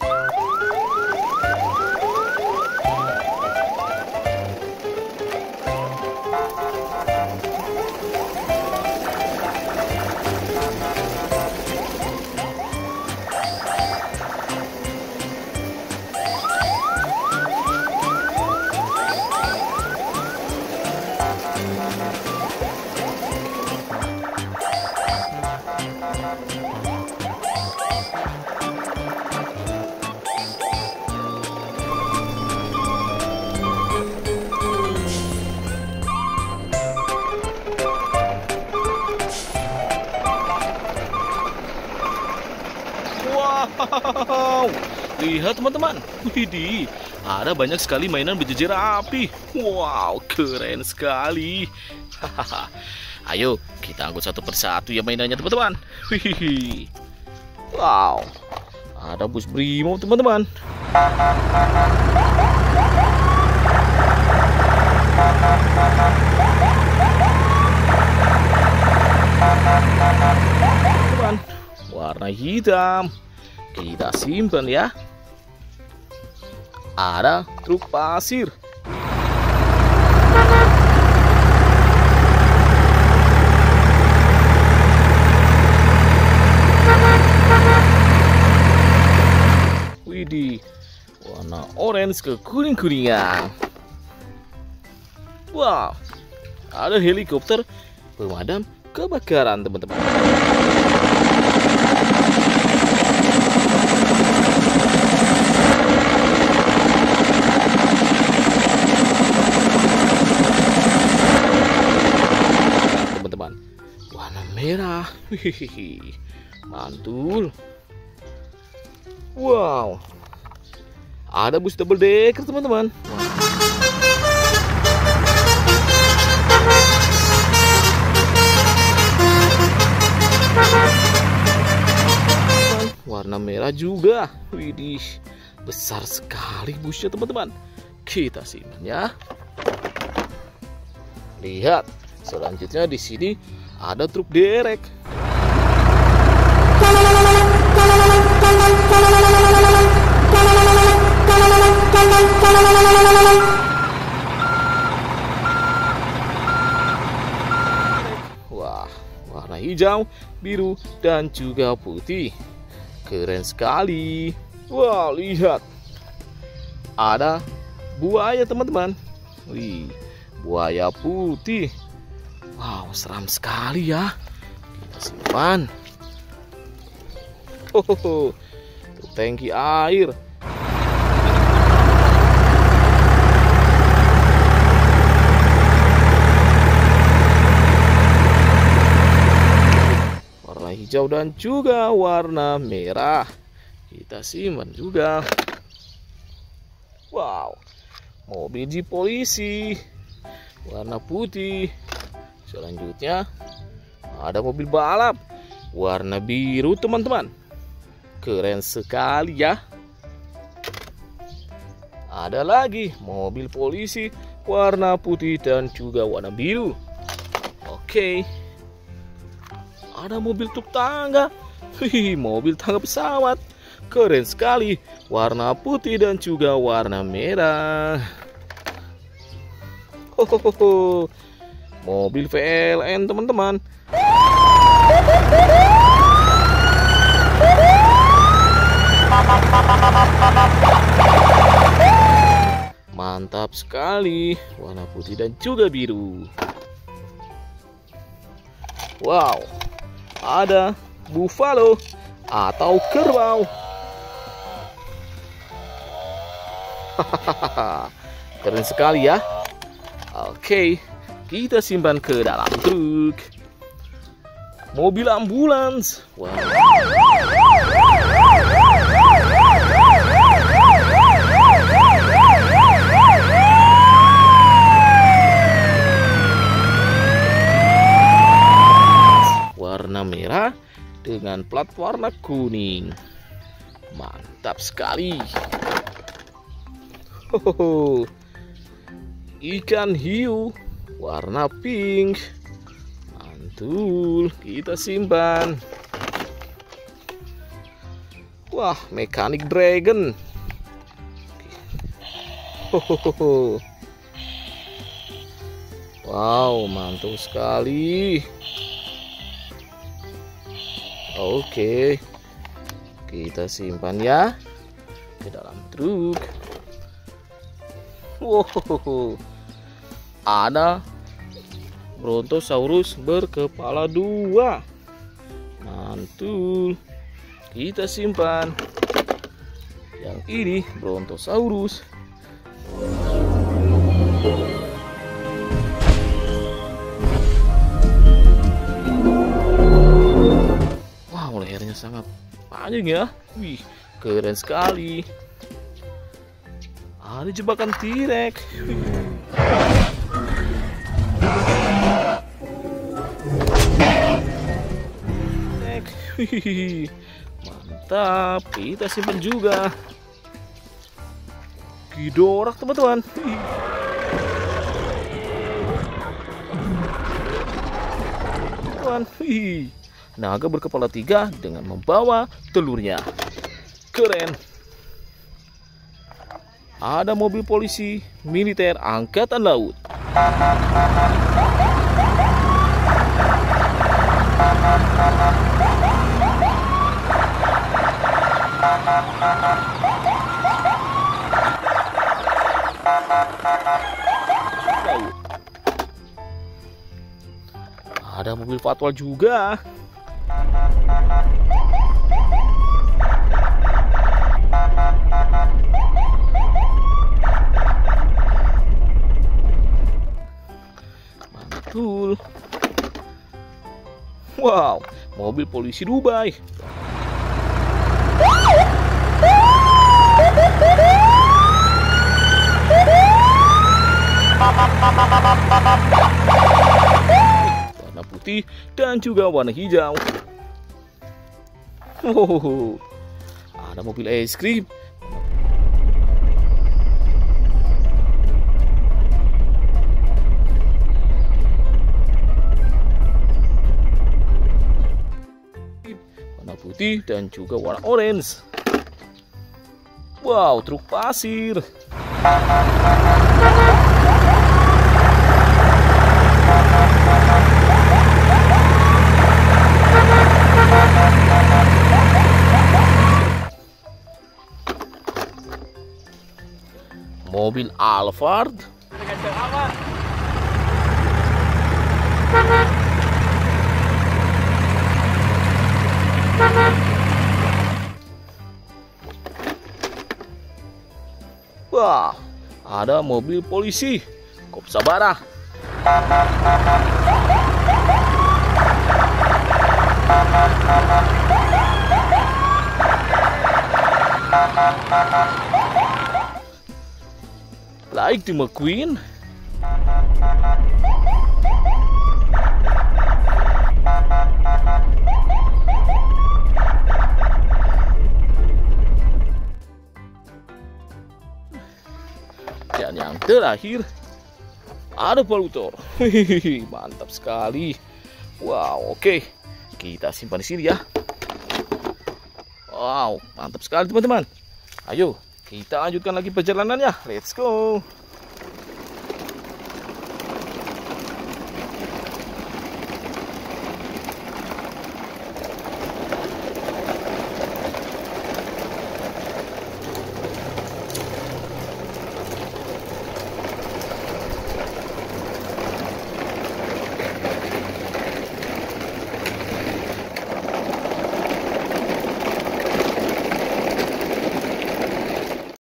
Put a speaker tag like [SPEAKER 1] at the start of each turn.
[SPEAKER 1] Wow, lihat teman-teman, widih, ada banyak sekali mainan berjejer api. Wow, keren sekali. Hahaha. Ayo kita angkut satu persatu ya mainannya teman-teman. Wih, wow, ada bus Brimo teman-teman. Teman, warna hitam. Kita simpan ya. Ada truk pasir. Widih, warna orange ke kuning-kuningan. Wow, ada helikopter pemadam kebakaran teman-teman. Warna merah. Hihihi, mantul. Wow, ada bus double decker teman-teman. Warna merah juga. Widih, besar sekali busnya teman-teman. Kita simpan ya. Lihat, selanjutnya di sini ada truk derek. Wah, warna hijau, biru, dan juga putih. Keren sekali. Wah, lihat. Ada buaya teman-teman. Wih, buaya putih. Wow, seram sekali ya. Kita simpan. Truk tangki air. Warna hijau dan juga warna merah. Kita simpan juga. Wow, mobil jeep polisi warna putih. Selanjutnya ada mobil balap warna biru teman-teman. Keren sekali ya. Ada lagi mobil polisi warna putih dan juga warna biru. Oke. Ada mobil truk tangga. Mobil tangga pesawat. Keren sekali. Warna putih dan juga warna merah. Mobil VLN teman-teman. Mantap sekali, warna putih dan juga biru. Wow, ada buffalo atau kerbau. Keren sekali ya. Oke, kita simpan ke dalam truk. Mobil ambulans. Wow. Warna merah dengan plat warna kuning. Mantap sekali. Ikan hiu warna pink. Mantul, kita simpan. Wah, mekanik dragon. Hohoho. Wow, mantul sekali. Oke, kita simpan ya ke dalam truk. Wow, ada Brontosaurus berkepala 2. Mantul. Kita simpan. Yang ini Brontosaurus. Wow, lehernya sangat panjang ya. Wih, keren sekali. Ada jebakan T-Rex. Wih, mantap. Kita simpan juga. Ghidorah, teman-teman. Wih, naga berkepala 3 dengan membawa telurnya. Keren. Ada mobil polisi militer angkatan laut. Ada mobil fatwa juga. Mantul. Wow, mobil polisi Dubai. Warna putih dan juga warna hijau. Wow, ada mobil es krim. Warna putih dan juga warna orange. Wow, truk pasir. Mobil Alphard. Wah, ada mobil polisi Kopsabara. Like the McQueen. Dan yang terakhir ada Palutor. Mantap sekali. Wow, oke. Kita simpan di sini ya. Wow, mantap sekali teman-teman. Ayo, kita lanjutkan lagi perjalanannya. Let's go.